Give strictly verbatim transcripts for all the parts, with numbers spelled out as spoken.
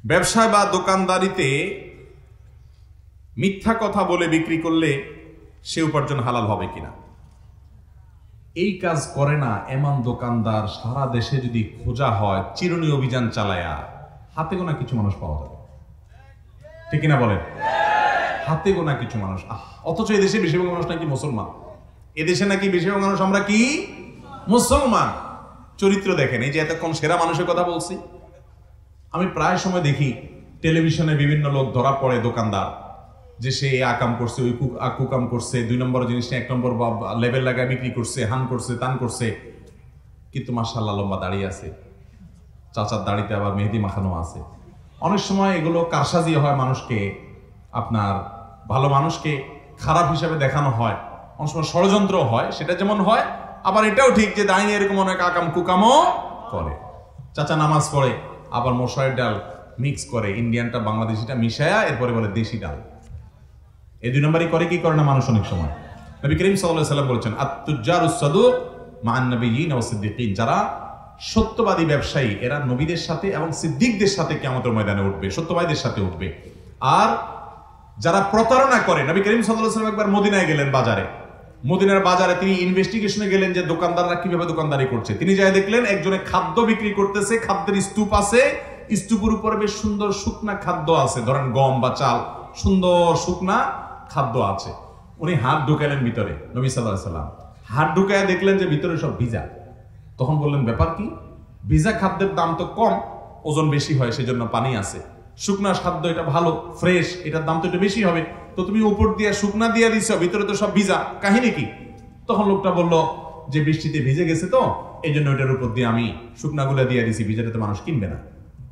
ব্যবসায় বা দোকানদারিতে মিথ্যা কথা বলে বিক্রি করলে সে উপার্জন হালাল হবে কিনা? এই কাজ করে না এমন দোকানদার সারা দেশে যদি খোঁজা হয়, চিরুনি অভিযান চালায়া হাতে গোনা কিছু মানুষ পাওয়া যাবে, ঠিক কিনা বলেন? হাতে গোনা কিছু মানুষ। অথচ এদেশে বেশিরভাগ মানুষ নাকি মুসলমান। এদেশে নাকি বেশিরভাগ মানুষ আমরা কি মুসলমান। চরিত্র দেখেন, এই যে এতক্ষণ সেরা মানুষের কথা বলছি, আমি প্রায় সময় দেখি টেলিভিশনে বিভিন্ন লোক ধরা পড়ে, দোকানদার, যে সে আকাম করছে, ওই কুকাম করছে, দুই নম্বর জিনিসটা এক নম্বর লেভেল লাগায় বিক্রি করছে, হান করছে, তান করছে, কিন্তু মাশাআল্লাহ লম্বা দাঁড়িয়ে আছে, চাচার দাড়িতে আবার মেহেদি মাখানো আছে। অনেক সময় এগুলো কারসাজি হয়, মানুষকে আপনার ভালো মানুষকে খারাপ হিসাবে দেখানো হয়, অনেক সময় ষড়যন্ত্র হয়। সেটা যেমন হয়, আবার এটাও ঠিক যে দাঁড়িয়ে এরকম অনেক আকাম কুকামও করে। চাচা নামাজ পড়ে, আবার মশারের ডাল মিক্স করে, ইন্ডিয়ানটা বাংলাদেশিটা মিশায়া এরপরে বলে দেশি ডাল। এই দুই নম্বরই করে কি করে না মানুষ অনেক সময়। নবী করিম সাল্লাল্লাহু আলাইহি ওয়াসাল্লাম বলেছেন, আত-তুজ্জারুস সাদুক মা'আন নাবিয়্যিন ওয়াস সিদ্দিকিন, যারা সত্যবাদী ব্যবসায়ী এরা নবীদের সাথে এবং সিদ্দিকদের সাথে কিয়ামতের ময়দানে উঠবে, সত্যবাদীদের সাথে উঠবে। আর যারা প্রতারণা করে, নবী করিম সাল্লাল্লাহু আলাইহি ওয়াসাল্লাম একবার মদিনায় গেলেন, বাজারে, মদিনার বাজারে তিনি ইনভেস্টিগেশনে গেলেন যে দোকানদাররা কিভাবে দোকানদারি করছে। তিনি যাই দেখলেন একজনে খাদ্য বিক্রি করতেছে, খাদ্যের স্তূপ আছে, স্তূপের উপরে বেশ সুন্দর শুকনা খাদ্য আছে, ধরেন গম বা চাল, সুন্দর শুকনা খাদ্য আছে। উনি হাত ঢুকালেন ভিতরে, নবী সাল্লাল্লাহু আলাইহি ওয়াসাল্লাম হাত ঢুকায় দেখলেন যে ভিতরে সব ভিজা। তখন বললেন, ব্যাপার কি? ভিজা খাদ্যের দাম তো কম, ওজন বেশি হয়, সেজন্য পানি আছে। শুকনা খাদ্য এটা ভালো, ফ্রেশ, এটার দাম তো একটু বেশি হবে, তো তুমি উপর দিয়ে শুকনা দিয়ে দিছো, ভিতরে তো সব ভিজা, কাহিনী কি? তখন লোকটা বলল যে বৃষ্টিতে ভিজে গেছে, তো এই জন্য ওইটার উপর দিয়ে আমি শুকনাগুলা দিয়ে দিছি, ভিজাটাতে মানুষ কিনবে না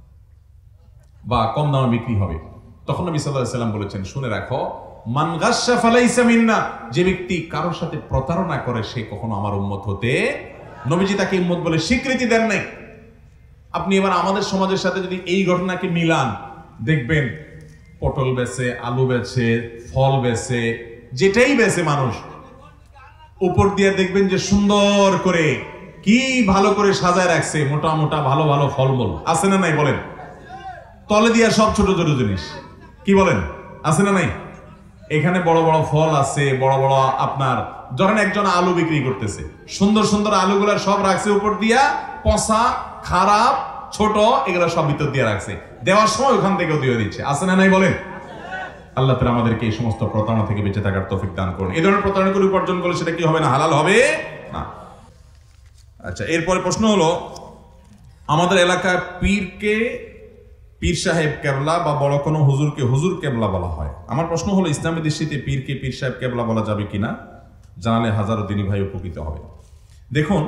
বা কম দামে বিক্রি হবে। তখন নবী সাল্লাল্লাহু আলাইহি ওয়াসাল্লাম বলেছেন, শুনে রাখো, মান গাশশা ফালাইসা মিন্না, যে ব্যক্তি কারোর সাথে প্রতারণা করে সে কখনো আমার উম্মত হতে, নবীজি তাকে উম্মত বলে স্বীকৃতি দেন নাই। আপনি এবার আমাদের সমাজের সাথে যদি এই ঘটনাকে মিলান, দেখবেন পটল বেচে, আলু বেচে, ফল বেচে, যেটাই বেচে মানুষ, উপর দিয়ে দেখবেন যে সুন্দর করে কি ভালো করে সাজায় রাখছে, মোটা মোটা ভালো ভালো ফলমূল আছে না নাই বলেন? তলে দিয়া সব ছোট ছোট জিনিস, কি বলেন, আছে না নাই? এখানে বড় বড় ফল আছে, বড় বড় আপনার ধরেন একজন আলু বিক্রি করতেছে, সুন্দর সুন্দর আলুগুলা সব রাখছে উপর দিয়া, পচা, খারাপ, ছোট, এগুলো সব ভিতর দিয়ে রাখছে, দেওয়ার সময় ওখান থেকেও দিয়ে দিচ্ছে, আছে না নাই বলেন? আল্লাহ তাআলা আমাদেরকে এই সমস্ত প্রতারণা থেকে বেঁচে থাকার তৌফিক দান করুন। এই ধরনের প্রতারণা করে উপার্জন করলে সেটা কি হবে না? হালাল হবে না। আচ্ছা, এরপরে প্রশ্ন হলো, আমাদের এলাকায় পীরকে পীর সাহেব কেবলা বা বড় কোনো হুজুরকে হুজুর কেবলা বলা হয়। আমার প্রশ্ন হলো, ইসলামী দৃষ্টিতে পীরকে পীর সাহেব কেবলা বলা যাবে কিনা? জানালে হাজারো দিনী ভাই উপকৃত হবে। দেখুন,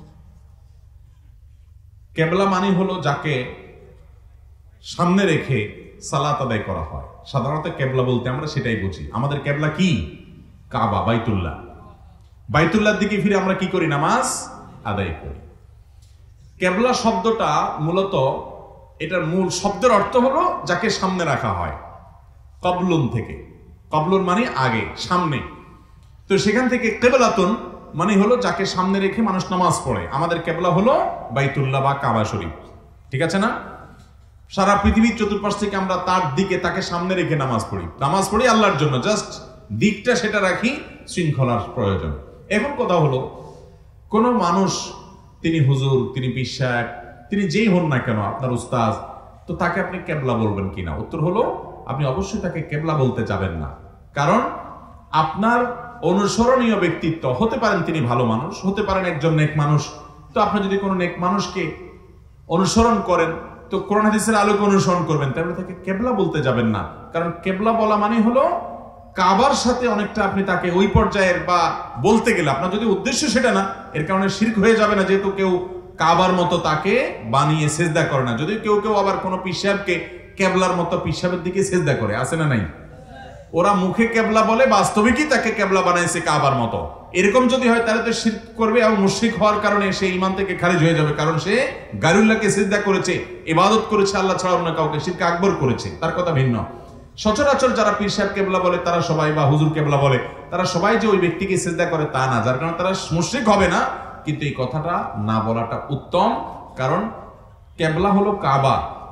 কেবলা মানে হলো যাকে সামনে রেখে সালাত আদায় করা হয়। সাধারণত কেবলা বলতে আমরা সেটাই বুঝি। আমাদের কেবলা কি? কাবা, বাইতুল্লাহ। বাইতুল্লাহর দিকে ফিরে আমরা কি করি? নামাজ আদায় করি। কেবলা শব্দটা মূলত, এটার মূল শব্দের অর্থ হলো যাকে সামনে রাখা হয়, কবলুন থেকে। কবলুন মানে আগে, সামনে। তো সেখান থেকে কেবলাতুন মানে হলো যাকে সামনে রেখে মানুষ নামাজ পড়ে। আমাদের কেবলা হলো বাইতুল্লাহ বা কাবা শরীফ, ঠিক আছে না? সারা পৃথিবীর চতুর্পাশ থেকে আমরা তার দিকে, তাকে সামনে রেখে নামাজ পড়ি। নামাজ পড়ি আল্লাহর জন্য, জাস্ট দিকটা সেটা রাখি, শৃঙ্খলার প্রয়োজন। এখন কথা হলো, কোন মানুষ, তিনি হুজুর, তিনি পীর সাহেব, তিনি যেই হন না কেন, আপনার উস্তাদ, তো তাকে আপনি কেবলা বলবেন কিনা? উত্তর হলো, আপনি অবশ্যই তাকে কেবলা বলতে যাবেন না। কারণ আপনার অনুসরণীয় ব্যক্তিত্ব হতে পারেন তিনি ভালো মানুষ, হতে পারেন একজন নেক মানুষ। তো আপনি যদি কোনো নেক মানুষকে অনুসরণ করেন, তো কোরআন হাদিসের আলোকে অনুসরণ করবেন, তাহলে তাকে কেবলা বলতে যাবেন না। কারণ কেবলা বলা মানে হলো কাবার সাথে অনেকটা আপনি তাকে ওই পর্যায়ের, বা বলতে গেলে আপনার যদি উদ্দেশ্য সেটা না, এর কারণে শিরক হয়ে যাবে না, যেহেতু কেউ কাবার মতো তাকে বানিয়ে সেজদা করে না। যদি কেউ কেউ আবার কোনো পীর সাহেবকে কেবলার মতো পীর সাহেবের দিকে সেজদা করে, আছে না নাই? ওরা মুখে কেবলা বলে, বাস্তবিকই তাকে কেবলা বানাইছে কাবার মতো। এরকম যদি হয় তাহলে তো শিরক করবে এবং মুশরিক হওয়ার কারণে সে ঈমান থেকে খারিজ হয়ে যাবে। কারণ সে গায়রুল্লাহকে সিজদা করেছে, ইবাদত করেছে আল্লাহ ছাড়া অন্য কাউকে, শিরক আকবর করেছে, তার কথা ভিন্ন। সচরাচর যারা পীর সাহেব কেবলা বলে তারা সবাই, বা হুজুর কেবলা বলে তারা সবাই যে ওই ব্যক্তিকে সিজদা করে তা না, যার কারণে তারা মুশরিক হবে না। কিন্তু এই কথাটা না বলাটা উত্তম, কারণ কেবলা হলো কাবা,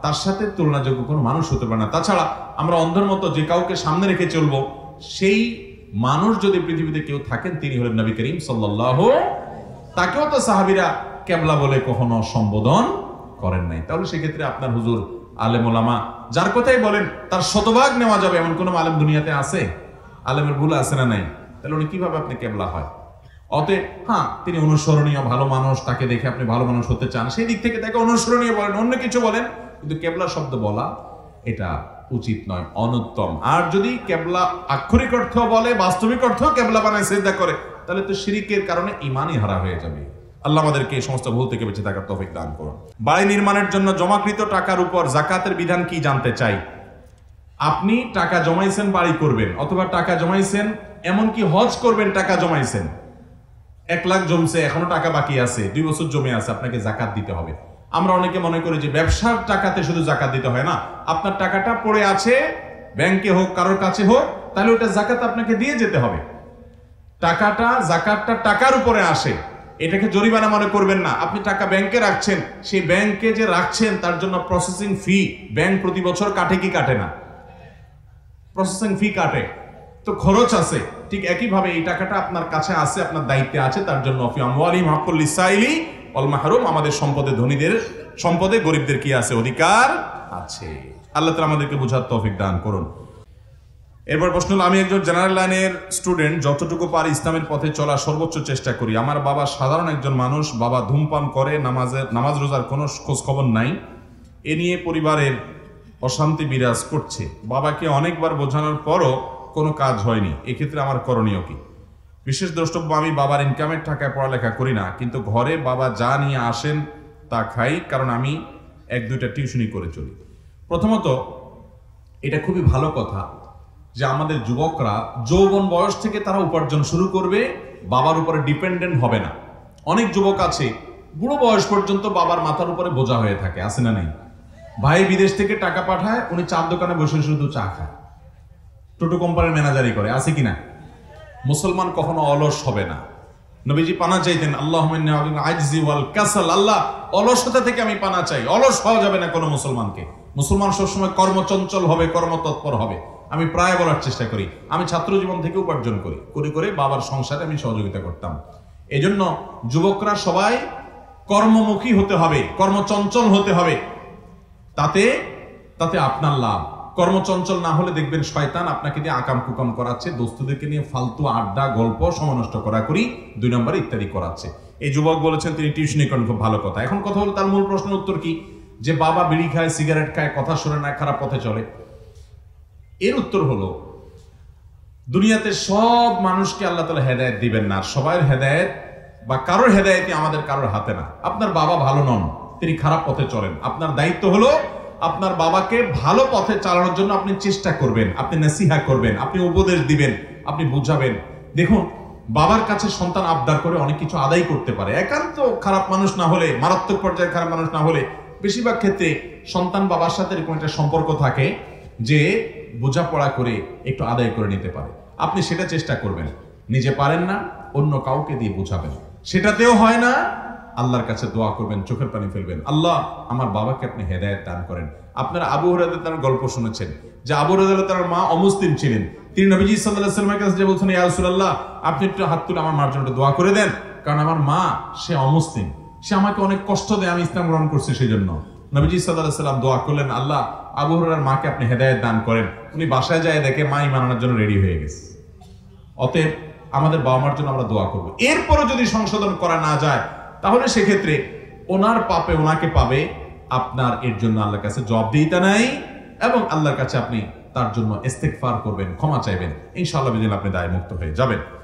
তার সাথে তুলনাযোগ্য কোনো মানুষ হতে পারে না। তাছাড়া আমরা অন্ধের মতো যে কাউকে সামনে রেখে চলবো, সেই মানুষ যদি পৃথিবীতে কেউ থাকেন তিনি হলেন নবী করিম সাল্লাল্লাহু, তাকেও তো সাহাবীরা কেবলা বলে কখনো সম্বোধন করেন নাই। তাহলে সেক্ষেত্রে আপনার হুজুর আলেম ওলামা যার কথাই বলেন তার শতভাগ নেওয়া যাবে এমন কোন আলেম দুনিয়াতে আছে? আলেমের ভুল আছে না নাই? তাহলে উনি কিভাবে আপনি কেবলা হয়? অতএব হ্যাঁ, তিনি অনুসরণীয় ভালো মানুষ, তাকে দেখে আপনি ভালো মানুষ হতে চান, সেই দিক থেকে তাকে অনুসরণীয় বলেন, অন্য কিছু বলেন, কিন্তু কেবলা শব্দ বলা এটা উচিত নয়, অনুত্তম। আর যদি কেবলা আক্ষরিক অর্থ বলে, বাস্তবিক অর্থ কেবলা বানায় সিজদা করে, তাহলে তো শিরিকের কারণে ঈমানই হারা হয়ে যাবে। আল্লাহ আমাদেরকে এই সমস্ত ভুল থেকে বেঁচে থাকার তৌফিক দান করুন। বাড়ি নির্মাণের জন্য জমাকৃত টাকার উপর জাকাতের বিধান কি জানতে চাই। আপনি টাকা জমাইছেন বাড়ি করবেন, অথবা টাকা জমাইছেন এমনকি হজ করবেন, টাকা জমাইছেন, এক লাখ জমছে, এখনো টাকা বাকি আছে, দুই বছর জমে আছে, আপনাকে জাকাত দিতে হবে। আমরা অনেকে মনে করি যে ব্যবসার টাকাতে শুধু জাকাত দিতে হয় না, আপনার টাকাটা পড়ে আছে ব্যাংকে হোক কারোর কাছে হোক, তাহলে ওটা জাকাত আপনাকে দিয়ে যেতে হবে। টাকাটা জাকাতটা টাকার উপরে আসে, এটাকে জরিমানা মনে করবেন না। আপনি টাকা ব্যাংকে রাখছেন, সেই ব্যাংকে যে রাখছেন তার জন্য প্রসেসিং ফি ব্যাংক প্রতি বছর কাটে কি কাটে না? প্রসেসিং ফি কাটে, তো খরচ আছে। ঠিক একই ভাবে এই টাকাটা আপনার কাছে আছে, আপনার দায়িত্বে আছে, তার জন্য ফি আমওয়ালিহিম হাক্কুল লিসাইলি ওয়াল মাহরুম, আমাদের সম্পদে ধনীদের সম্পদে গরিবদের কি আছে? অধিকার আছে। আল্লাহ তাআলা আমাদেরকে বুঝার তৌফিক দান করুন। এরপর প্রশ্ন হলো, আমি একজন জেনারেল লাইনের স্টুডেন্ট, যতটুকু পারি ইসলামের পথে চলার সর্বোচ্চ চেষ্টা করি। আমার বাবা সাধারণ একজন মানুষ, বাবা ধূমপান করে, নামাজের নামাজ রোজার কোনো খোঁজ খবর নাই, এ নিয়ে পরিবারের অশান্তি বিরাজ করছে। বাবাকে অনেকবার বোঝানোর পরও কোনো কাজ হয়নি, এক্ষেত্রে আমার করণীয় কি? বিশেষ দ্রষ্টব্য, আমি বাবার ইনকামের টাকায় পড়ালেখা করি না, কিন্তু ঘরে বাবা যা নিয়ে আসেন তা খাই, কারণ আমি এক দুইটা টিউশনি করে চলি। প্রথমত এটা খুবই ভালো কথা যে আমাদের যুবকরা যৌবন বয়স থেকে তারা উপার্জন শুরু করবে, বাবার উপরে ডিপেন্ডেন্ট হবে না। অনেক যুবক আছে বুড়ো বয়স পর্যন্ত বাবার মাথার উপরে বোঝা হয়ে থাকে, আছে না নাই? ভাই বিদেশ থেকে টাকা পাঠায়, উনি চার দোকানে বসে শুধু চা খায়, টোটো কোম্পানির ম্যানেজারি করে, আছে কিনা? মুসলমান কখনো অলস হবে না। নবীজি পানা চাইতেন, আল্লাহুম্মা ইন্নী আউযু বিকা আজজি ওয়াল কাসাল, আল্লাহ অলসতা থেকে আমি পানা চাই। অলস হওয়া যাবে না কোনো মুসলমানকে। মুসলমান সবসময় কর্মচঞ্চল হবে, কর্মতৎপর হবে। আমি প্রায় বলার চেষ্টা করি, আমি ছাত্র জীবন থেকে উপার্জন করি, করে করে বাবার সংসারে আমি সহযোগিতা করতাম। এজন্য যুবকরা সবাই কর্মমুখী হতে হবে, কর্মচঞ্চল হতে হবে, তাতে তাতে আপনার লাভ। কর্মচঞ্চল না হলে দেখবেন শয়তান আপনাকে দিয়ে আকাম কুকাম করাচ্ছে, দোস্তদেরকে নিয়ে ফালতু আড্ডা, গল্প, সময় নষ্ট করা করি, দুই নম্বর ইত্যাদি করাচ্ছে। এই যুবক বলেছেন তিনি টিউশনি করেন, খুব ভালো কথা। এখন কথা হলো তার মূল প্রশ্নের উত্তর কি? যে বাবা বিড়ি খায়, সিগারেট খায়, কথা শোনে না, খারাপ পথে চলে। এর উত্তর হলো, দুনিয়াতে সব মানুষকে আল্লাহ তাআলা হেদায়েত দিবেন না, সবার হেদায়েত বা কারোর হেদায়েতই আমাদের কারোর হাতে না। আপনার বাবা ভালো নন, তিনি খারাপ পথে চলেন, আপনার দায়িত্ব হলো আপনার বাবাকে ভালো পথে চালানোর জন্য আপনি চেষ্টা করবেন, আপনি নসিহা করবেন, আপনি উপদেশ দিবেন, আপনি বুঝাবেন। দেখুন, বাবার কাছে সন্তান আবদার করে অনেক কিছু আদায় করতে পারে, একান্ত খারাপ মানুষ না হলে, মারাত্মক পর্যায়ে খারাপ মানুষ না হলে, বেশিরভাগ ক্ষেত্রে সন্তান বাবার সাথে এরকম একটা সম্পর্ক থাকে যে বোঝাপড়া করে একটু আদায় করে নিতে পারে। আপনি সেটা চেষ্টা করবেন। নিজে পারেন না, অন্য কাউকে দিয়ে বোঝাবেন। সেটাতেও হয় না, আল্লাহর কাছে দোয়া করবেন, চোখের পানি ফেলবেন, আল্লাহ আমার বাবাকে আপনি হেদায়েত দান করেন। আপনারা আবু হুরায়রা তার গল্প শুনেছেন যে আবু হুরায়রা তার মা অমুসলিম ছিলেন, তিনি নবীজি সাল্লাল্লাহু আলাইহি ওয়াসাল্লামের কাছে যে বলছেন, ইয়া রাসূলুল্লাহ আপনি একটু হাত তুলে আমার মার জন্য দোয়া করে দেন, কারণ আমার মা সে অমুসলিম, সে আমাকে অনেক কষ্ট দেয়, আমি ইসলাম গ্রহণ করছি সেই জন্য। নবীজি সাল্লাল্লাহু আলাইহি ওয়াসাল্লাম দোয়া করলেন, আল্লাহ আবু হুরায়রার মাকে আপনি হেদায়েত দান করেন। উনি বাসায় যায় দেখে মা ঈমান আনার জন্য রেডি হয়ে গেছে। অতএব আমাদের বাবা মার জন্য আমরা দোয়া করব। এরপরও যদি সংশোধন করা না যায়, তাহলে সেক্ষেত্রে ওনার পাপে ওনাকে পাবে, আপনার এর জন্য আল্লাহর কাছে জবাবদিহিতা নাই, এবং আল্লাহর কাছে আপনি তার জন্য ইস্তেগফার করবেন, ক্ষমা চাইবেন, ইনশাআল্লাহ বিদিন আপনি দায় মুক্ত হয়ে যাবেন।